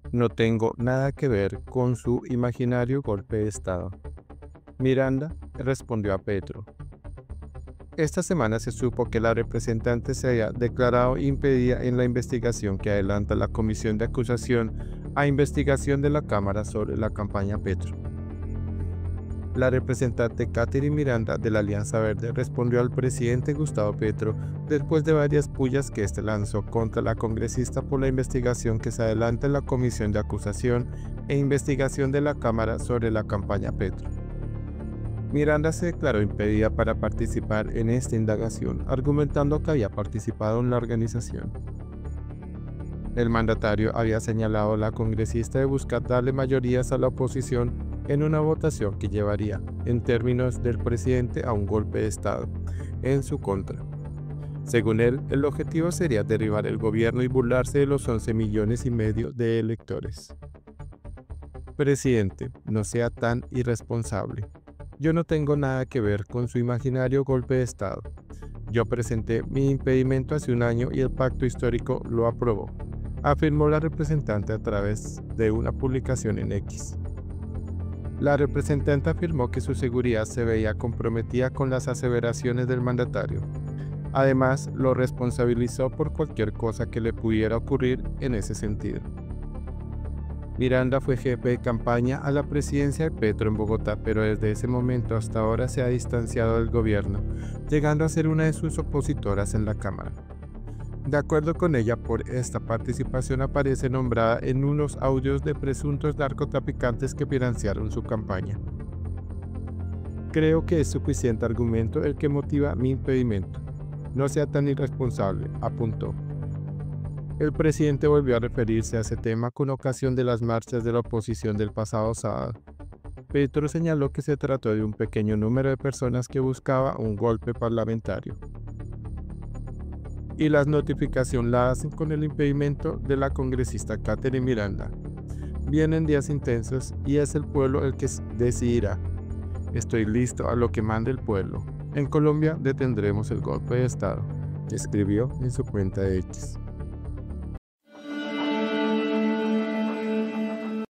No tengo nada que ver con su imaginario golpe de Estado. Miranda respondió a Petro. Esta semana se supo que la representante se había declarado impedida en la investigación que adelanta la Comisión de Acusación a investigación de la Cámara sobre la campaña Petro. La representante Catherine Miranda de la Alianza Verde respondió al presidente Gustavo Petro después de varias pullas que éste lanzó contra la congresista por la investigación que se adelanta en la Comisión de Acusación e Investigación de la Cámara sobre la campaña Petro. Miranda se declaró impedida para participar en esta indagación, argumentando que había participado en la organización. El mandatario había señalado a la congresista de buscar darle mayorías a la oposición en una votación que llevaría, en términos del presidente, a un golpe de Estado en su contra. Según él, el objetivo sería derribar el gobierno y burlarse de los 11,5 millones de electores. Presidente, no sea tan irresponsable. Yo no tengo nada que ver con su imaginario golpe de Estado. Yo presenté mi impedimento hace un año y el pacto histórico lo aprobó, afirmó la representante a través de una publicación en X. La representante afirmó que su seguridad se veía comprometida con las aseveraciones del mandatario. Además, lo responsabilizó por cualquier cosa que le pudiera ocurrir en ese sentido. Miranda fue jefe de campaña a la presidencia de Petro en Bogotá, pero desde ese momento hasta ahora se ha distanciado del gobierno, llegando a ser una de sus opositoras en la Cámara. De acuerdo con ella, por esta participación aparece nombrada en unos audios de presuntos narcotraficantes que financiaron su campaña. Creo que es suficiente argumento el que motiva mi impedimento. No sea tan irresponsable, apuntó. El presidente volvió a referirse a ese tema con ocasión de las marchas de la oposición del pasado sábado. Petro señaló que se trató de un pequeño número de personas que buscaba un golpe parlamentario. Y las notificaciones la hacen con el impedimento de la congresista Catherine Miranda. Vienen días intensos y es el pueblo el que decidirá. Estoy listo a lo que mande el pueblo. En Colombia detendremos el golpe de Estado, escribió en su cuenta de X.